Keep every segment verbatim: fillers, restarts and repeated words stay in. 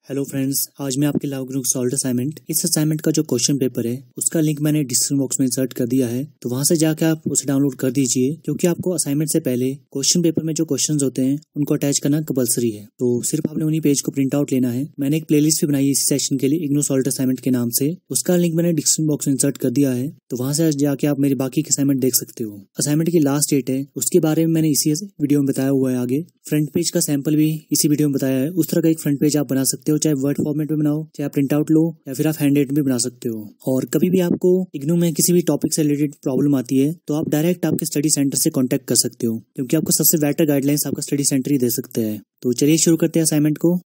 Hello friends, आज मैं आपके लाऊंगा सॉल्व असाइनमेंट। इस असाइनमेंट का जो क्वेश्चन पेपर है उसका लिंक मैंने डिस्क्रिप्शन बॉक्स में इंसर्ट कर दिया है, तो वहां से जाकर आप उसे डाउनलोड कर दीजिए, क्योंकि आपको असाइनमेंट से पहले क्वेश्चन पेपर में जो क्वेश्चंस होते हैं उनको अटैच करना कंपलसरी है। तो सिर्फ आपने उन्हीं पेज को प्रिंट आउट लेना है। मैंने एक प्लेलिस्ट भी बनाई है इसी सेशन के लिए, इग्नू सॉल्व असाइनमेंट के नाम से। उसका लिंक मैंने डिस्क्रिप्शन बॉक्स में इंसर्ट कर दिया है, तो वहां से जाके आप मेरे बाकी के असाइनमेंट देख सकते हो। असाइनमेंट की लास्ट डेट है, उसके बारे में मैंने इसी वीडियो में बताया हुआ है। आगे फ्रंट पेज का सैंपल भी इसी वीडियो में बताया है। उस तरह का एक फ्रंट पेज आप बना सकते हो, चाहे वर्ड फॉर्मेट में बनाओ, चाहे आप प्रिंट आउट लो, या फिर आप हैंड भी बना सकते हो। और कभी भी आपको इग्नू में किसी भी टॉपिक से रिलेटेड प्रॉब्लम आती है तो आप डायरेक्ट आपके स्टडी सेंटर से कांटेक्ट कर सकते हो, क्योंकि आपको सबसे बेटर गाइडलाइंस आपका स्टडी सेंटर ही दे सकते हैं। तो चलिए शुरू करते हैं असाइनमेंट को।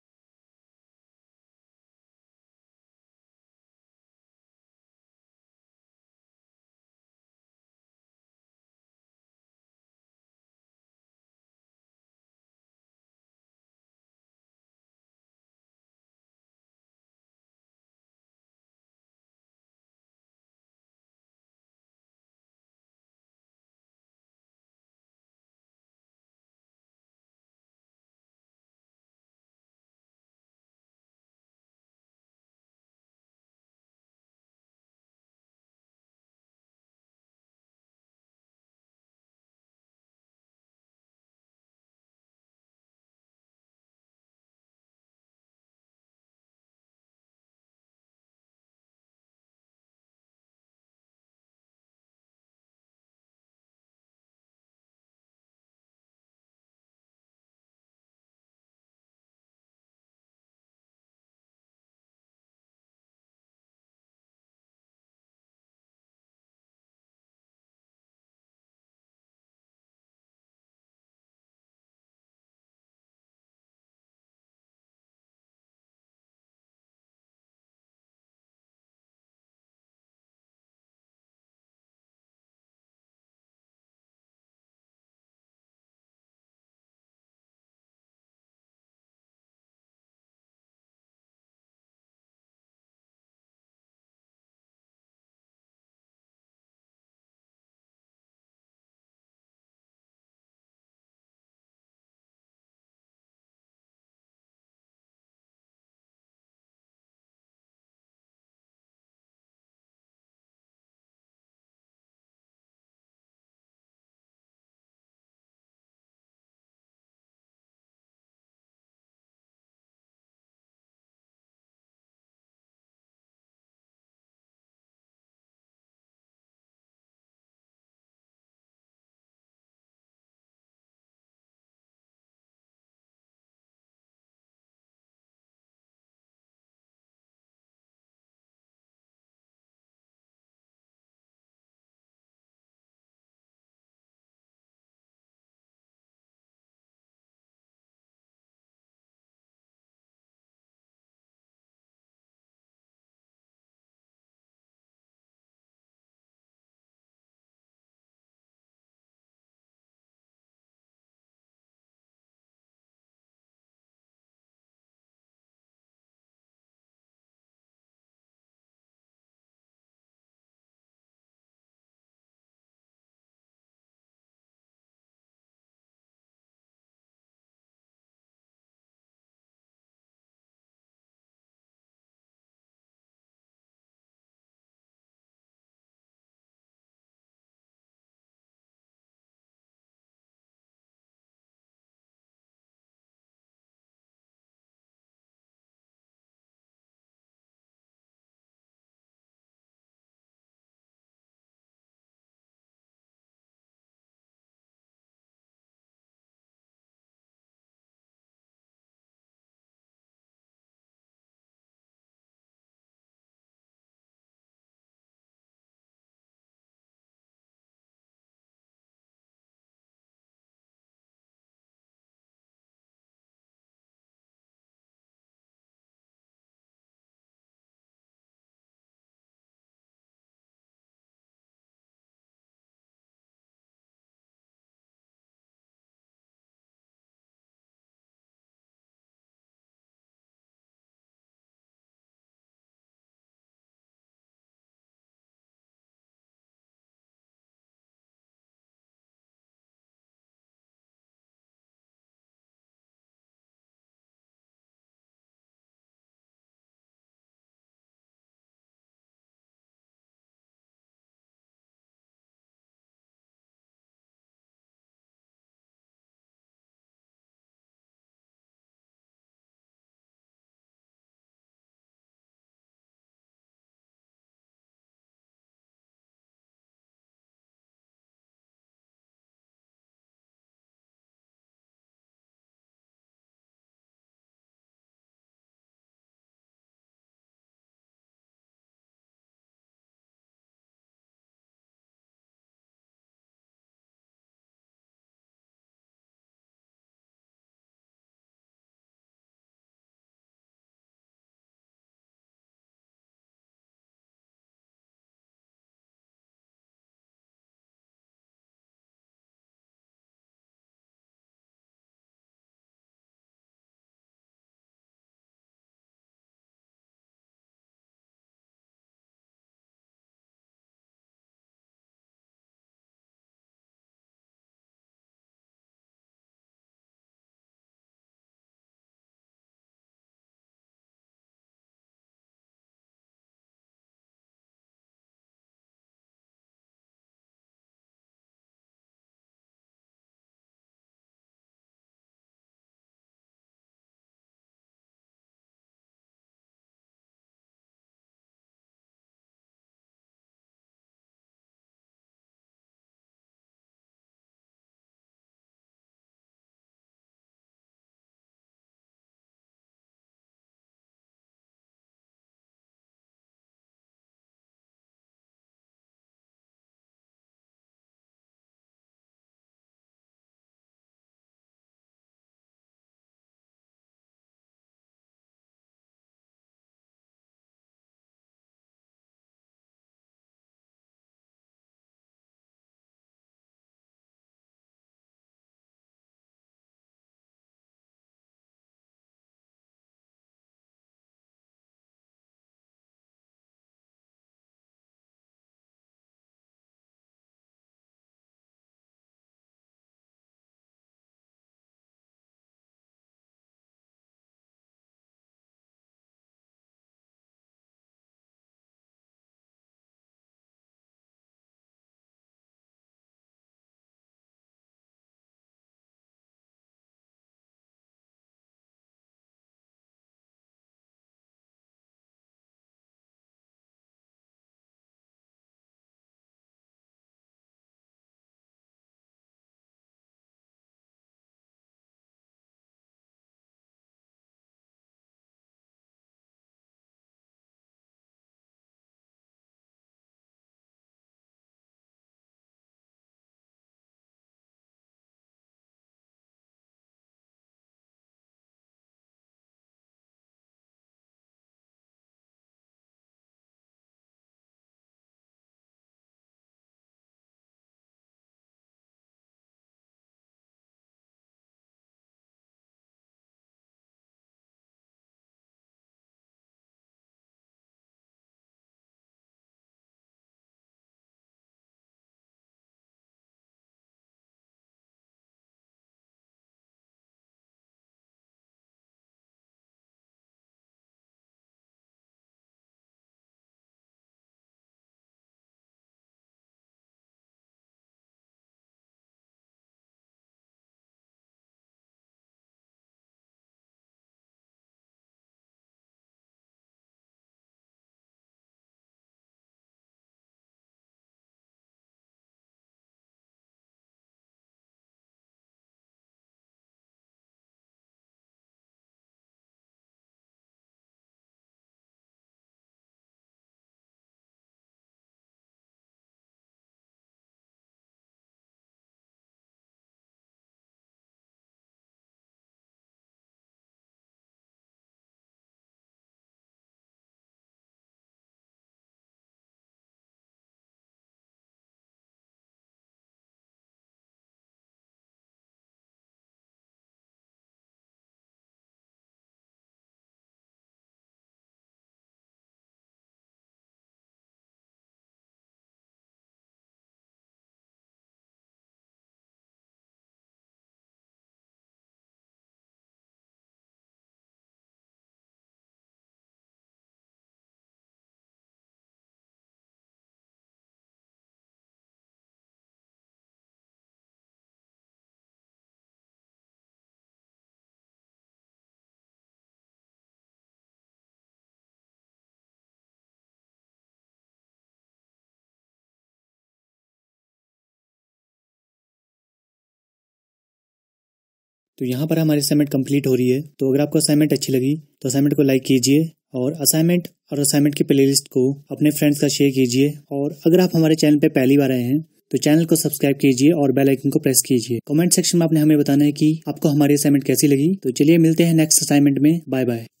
तो यहाँ पर हमारी असाइनमेंट कंप्लीट हो रही है। तो अगर आपको असाइनमेंट अच्छी लगी तो असाइनमेंट को लाइक कीजिए और असाइनमेंट और असाइनमेंट की प्लेलिस्ट को अपने फ्रेंड्स का शेयर कीजिए। और अगर आप हमारे चैनल पे पहली बार आए हैं तो चैनल को सब्सक्राइब कीजिए और बेल आइकन को प्रेस कीजिए। कमेंट सेक्शन में आपने हमें बताना है कि आपको हमारी असाइनमेंट कैसी लगी। तो चलिए मिलते हैं नेक्स्ट असाइनमेंट में। Bye bye.